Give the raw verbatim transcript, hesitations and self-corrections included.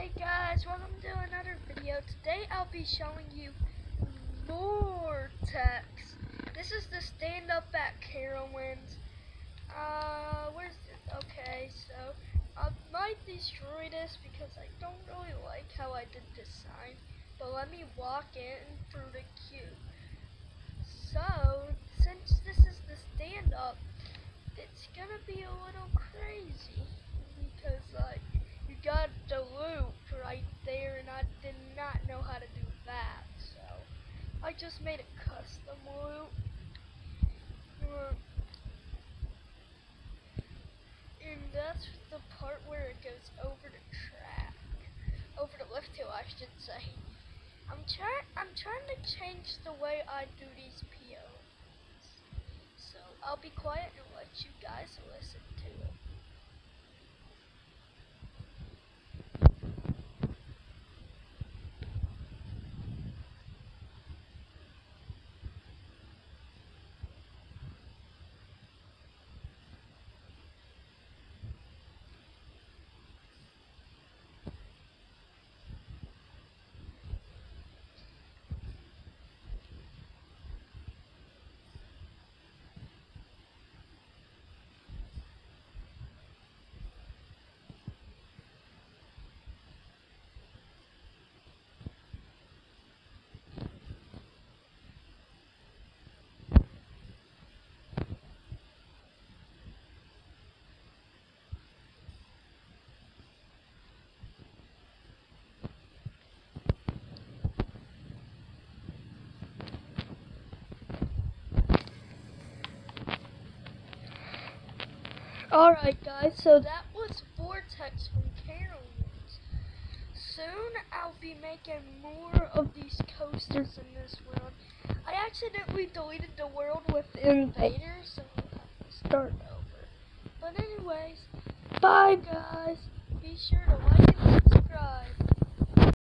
Hey guys, welcome to another video. Today I'll be showing you VORTEX. This is the stand-up at carowinds. Uh, where's it? Okay, so I might destroy this because I don't really like how I did this sign. But let me walk in through the queue. So, since this is the stand-up, it's gonna be a little crazy because like you got the loop right there, and I did not know how to do that, so I just made a custom loop. And that's the part where it goes over the track, over the lift hill, I should say. I'm trying. I'm trying to change the way I do these P Os, so I'll be quiet and let you guys listen to it. Alright guys, so that was VORTEX from carowinds. Soon I'll be making more of these coasters in this world. I accidentally deleted the world with invaders, so I'll have to start over. But anyways, bye guys. Be sure to